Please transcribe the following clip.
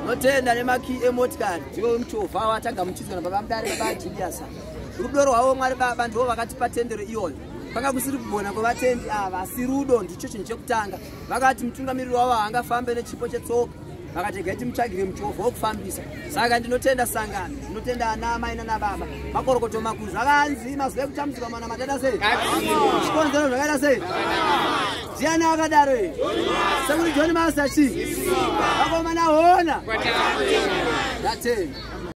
notenda nemaki emotikari ndiwo muchovha watanga muchizwa nababa mudare baba Julius. Rudo rwavo Mwari Baba ndivo vakatipa tendero iyoyo. Panga kusiri kugona kwavatendi ava asi rudo ndicho chinhu chekutanga. Vakati mutungamiriri wavo haangafambe nechipo chetsoka. Vakati gaiti mutsvagire muchovha wokufambisa. Saka ndinotenda sangano, ndinotenda ana amai nana baba. Makorokoto makuru zvakanzi mazuva ekutambudzika mana matata sei? Chikonzero zvakaita sei? Ndiani akadaro here? Sekuti John Master chi? Vakomana hona. Ndatenda.